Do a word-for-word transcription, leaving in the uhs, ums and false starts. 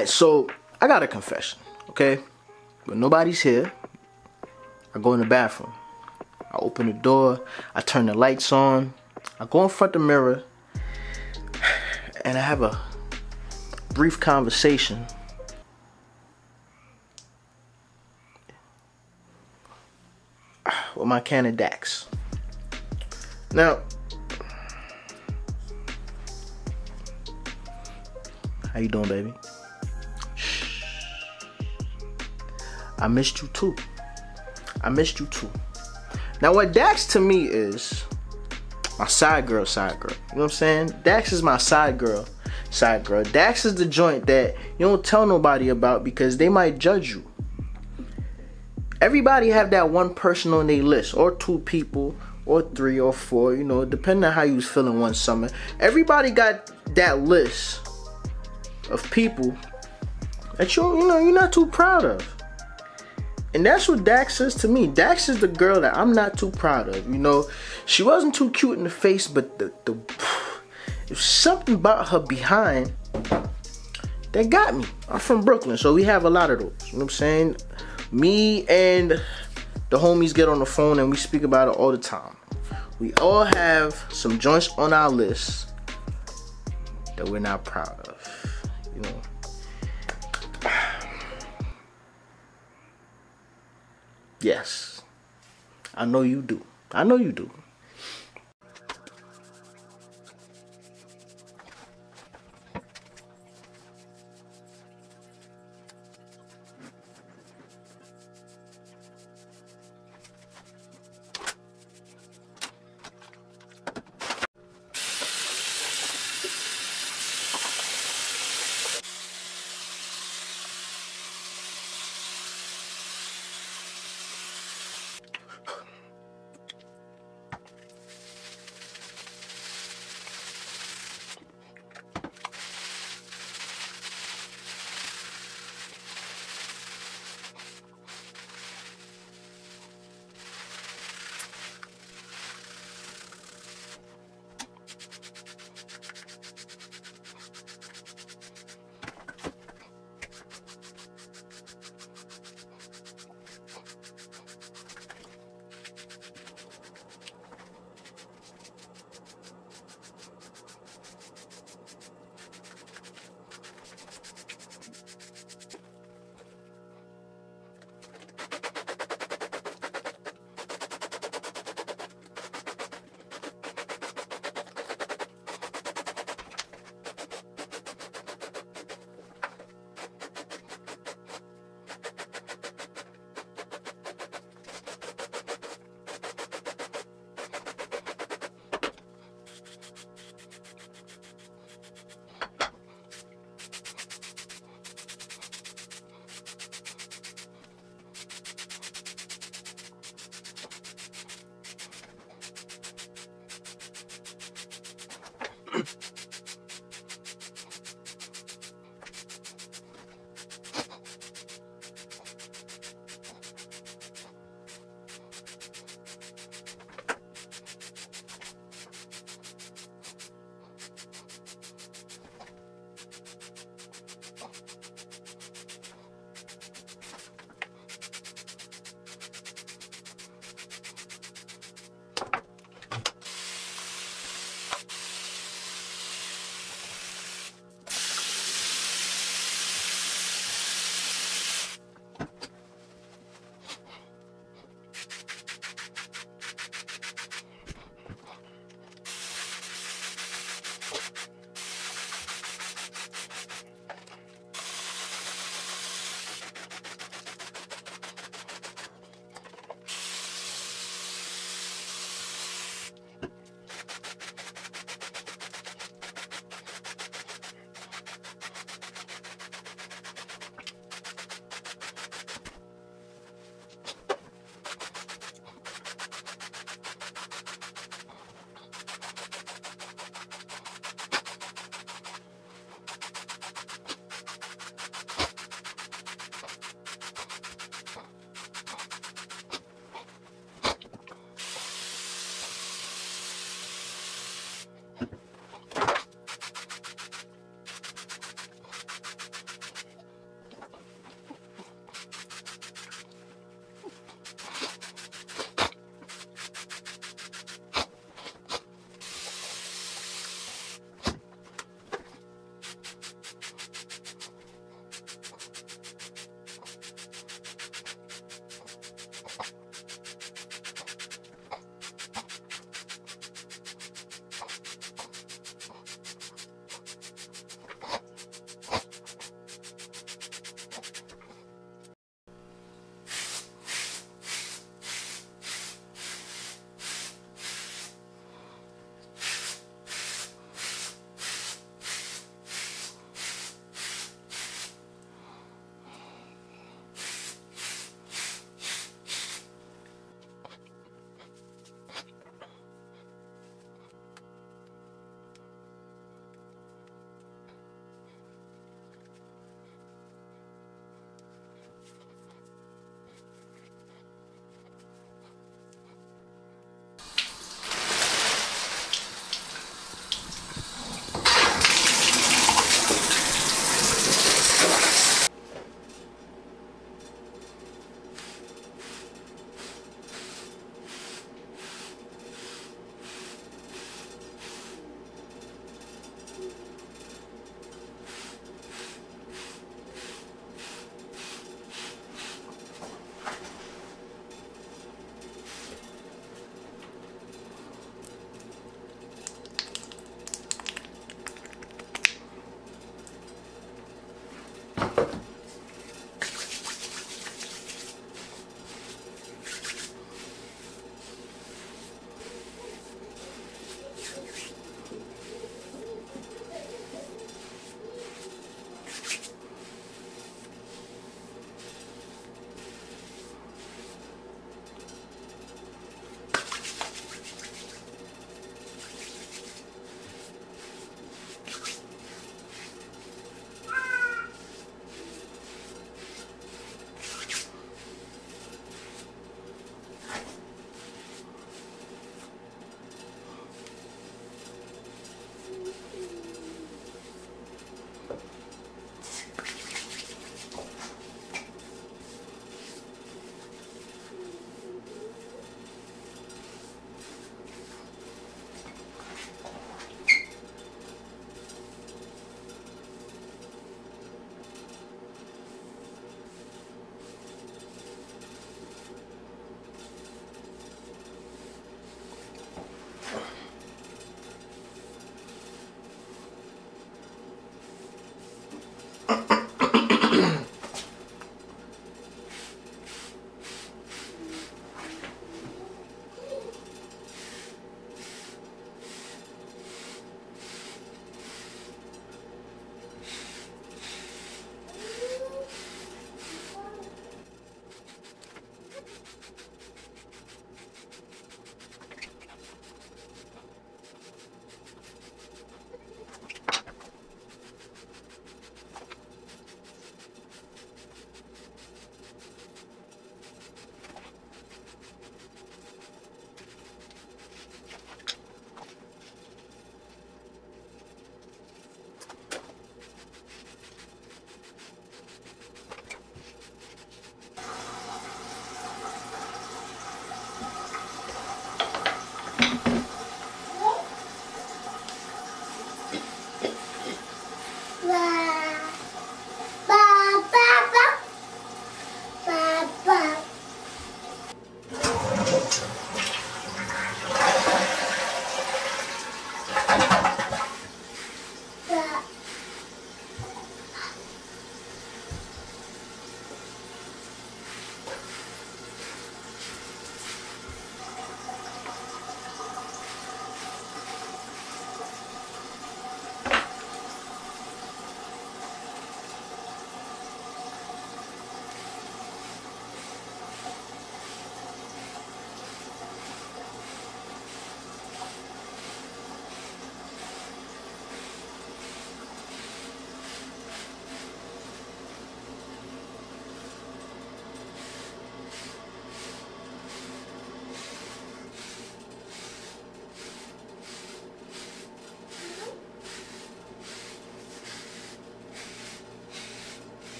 Alright, so I got a confession, okay? When nobody's here, I go in the bathroom. I open the door, I turn the lights on, I go in front of the mirror, and I have a brief conversation with my can of Dax. Now, how you doing, baby? Shh. I missed you too. I missed you too. Now, what Dax to me is my side girl, side girl. You know what I'm saying? Dax is my side girl, side girl. Dax is the joint that you don't tell nobody about because they might judge you. Everybody have that one person on their list, or two people, or three, or four, you know, depending on how you was feeling one summer. Everybody got that list of people that you, you know, you're not too proud of. And that's what Dax is to me. Dax is the girl that I'm not too proud of. You know, she wasn't too cute in the face, but the, the there's something about her behind that got me. I'm from Brooklyn, so we have a lot of those. You know what I'm saying? Me and the homies get on the phone and we speak about it all the time. We all have some joints on our list that we're not proud of. You know. Yes, I know you do. I know you do.